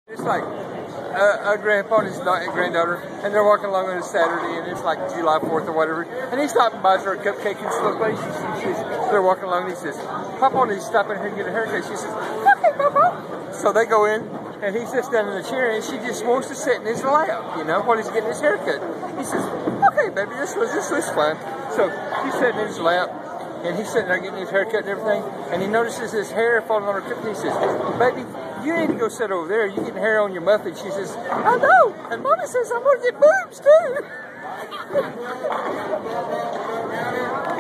It's like a grandpa and his granddaughter, and they're walking along on a Saturday, and it's like July 4th or whatever, and he stopped and buys her a cupcake, and this little lady, they're walking along, and he says, Papa, and he's stopping here and get a haircut. She says, okay, Papa. So they go in, and he sits down in the chair, and she just wants to sit in his lap, you know, while he's getting his haircut. He says, okay, baby, this was fun. So she's sitting in his lap, and he's sitting there getting his haircut and everything, and he notices his hair falling on her cup, and he says, baby, you need to go sit over there. You're getting hair on your muffin. She says, I know, and Mommy says I'm going to get boobs too.